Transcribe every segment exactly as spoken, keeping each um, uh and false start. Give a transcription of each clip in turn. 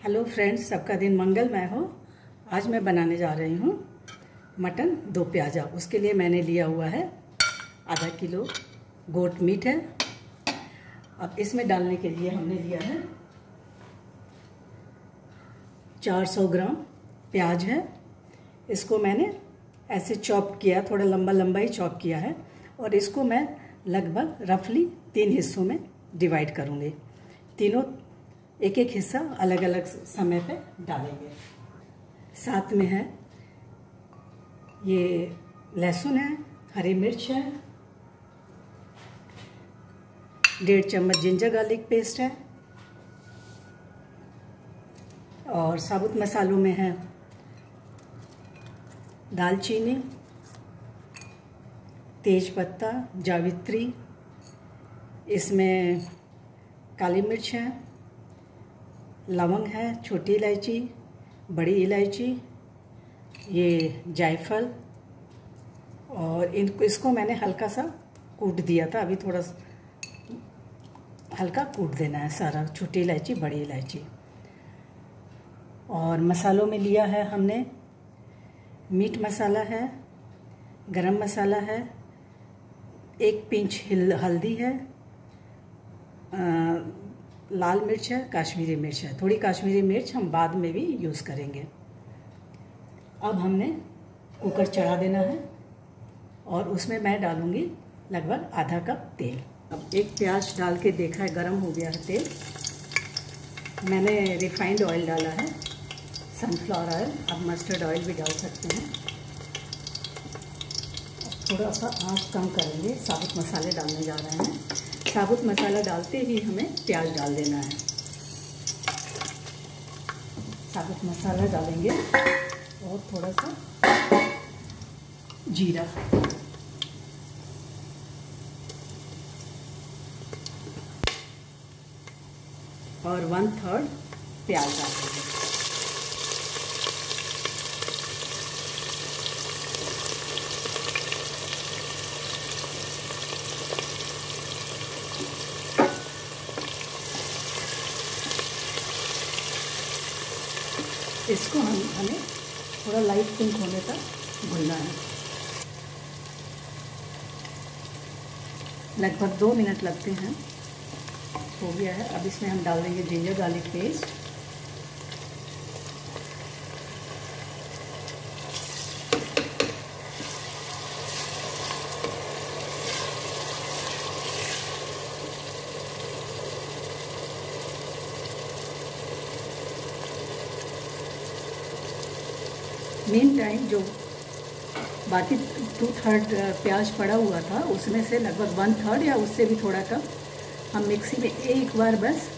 Hello friends, सबका दिन मंगलमय हो। आज मैं बनाने जा रही हूँ मटन दो प्याज़ा। उसके लिए मैंने लिया हुआ है आधा किलो गोट मीट है। अब इसमें डालने के लिए हमने लिया है चार सौ ग्राम प्याज है। इसको मैंने ऐसे चॉप किया, थोड़ा लंबा लंबा ही चॉप किया है। और इसको मैं लगभग रफली तीन हिस्सों में डिवाइड करूँगी। तीनों एक एक हिस्सा अलग अलग समय पे डालेंगे। साथ में है ये लहसुन है, हरी मिर्च है, डेढ़ चम्मच जिंजर गार्लिक पेस्ट है। और साबुत मसालों में है दालचीनी, तेज पत्ता, जावित्री, इसमें काली मिर्च है, लवंग है, छोटी इलायची, बड़ी इलायची, ये जायफल। और इनको इसको मैंने हल्का सा कूट दिया था, अभी थोड़ा हल्का कूट देना है सारा, छोटी इलायची, बड़ी इलायची। और मसालों में लिया है हमने मीट मसाला है, गरम मसाला है, एक पिंच हल्दी है, आ, लाल मिर्च है, काश्मीरी मिर्च है। थोड़ी काश्मीरी मिर्च हम बाद में भी यूज़ करेंगे। अब हमने कुकर चढ़ा देना है और उसमें मैं डालूँगी लगभग आधा कप तेल। अब एक प्याज डाल के देखा है, गरम हो गया है तेल। मैंने रिफाइंड ऑयल डाला है, सनफ्लावर ऑयल, आप मस्टर्ड ऑयल भी डाल सकते हैं। थोड़ा सा आँच कम करेंगे, साबुत मसाले डालने जा रहे हैं। साबुत मसाला डालते ही हमें प्याज डाल देना है। साबुत मसाला डालेंगे और थोड़ा सा जीरा, और वन थर्ड प्याज डाल देंगे। इसको हम हमें थोड़ा लाइट पिंक होने तक भूनना है। लगभग दो मिनट लगते हैं। हो गया है। अब इसमें हम डाल देंगे ginger garlic paste, main time जो बाकी टू थर्ड प्याज पड़ा हुआ था उसमें से लगभग वन थर्ड या उससे भी थोड़ा कम हम मिक्सी में एक बार बस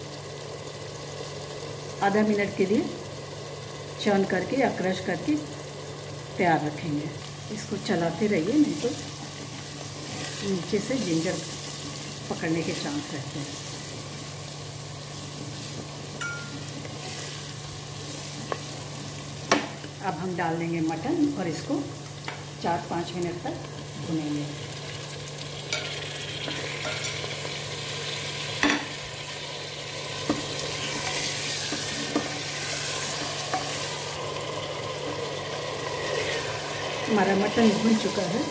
आधा मिनट के लिए चर्न करके या क्रश करके तैयार रखेंगे। इसको चलाते रहिए, नहीं तो नीचे से जिंजर पकड़ने के चांस रहते हैं। अब हम डाल देंगे मटन और इसको चार पाँच मिनट तक भुनेंगे। हमारा मटन भुन चुका है।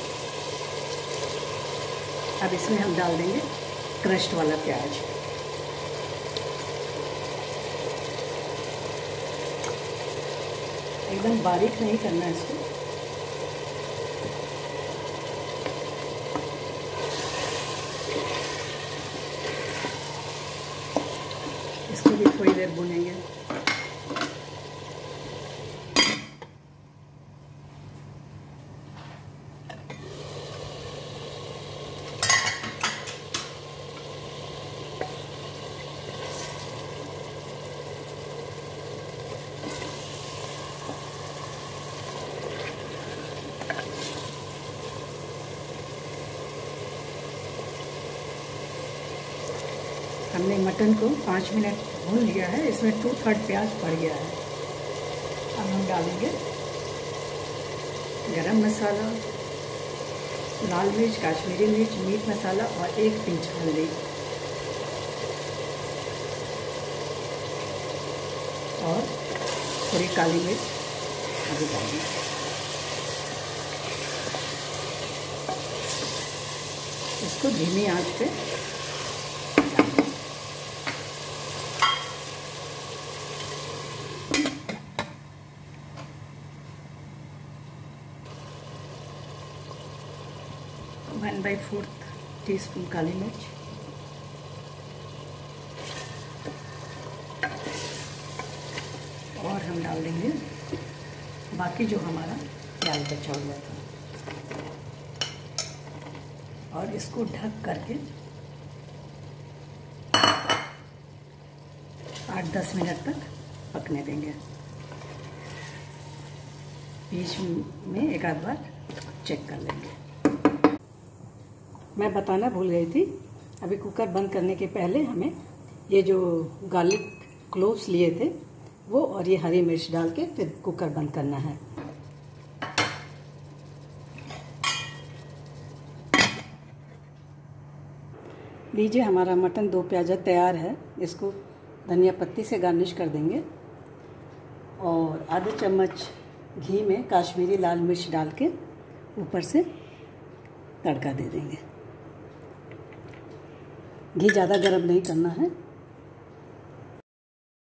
अब इसमें हम डाल देंगे क्रश्ड वाला प्याज। एकदम बारीक नहीं करना है इसको। इसको भी थोड़ी देर भूनेंगे। हमने मटन को पाँच मिनट भून लिया है। इसमें टू थर्ड प्याज पड़ गया है। अब हम डालेंगे गरम मसाला, लाल मिर्च, काश्मीरी मिर्च, मीट मसाला और एक पिंच हल्दी। और थोड़ी काली मिर्च अभी डालेंगे। इसको धीमी आंच पे one by fourth teaspoon काली मिर्च, और हम डाल देंगे बाकी जो हमारा प्याज बचा हुआ था, और इसको ढक करके आठ दस मिनट तक पकने देंगे। बीच में एक आध बार चेक कर लेंगे। मैं बताना भूल गई थी, अभी कुकर बंद करने के पहले हमें ये जो गार्लिक क्लोव्स लिए थे वो और ये हरी मिर्च डाल के फिर कुकर बंद करना है। लीजिए हमारा मटन दो प्याजा तैयार है। इसको धनिया पत्ती से गार्निश कर देंगे और आधे चम्मच घी में काश्मीरी लाल मिर्च डाल के ऊपर से तड़का दे देंगे। घी ज़्यादा गर्म नहीं करना है।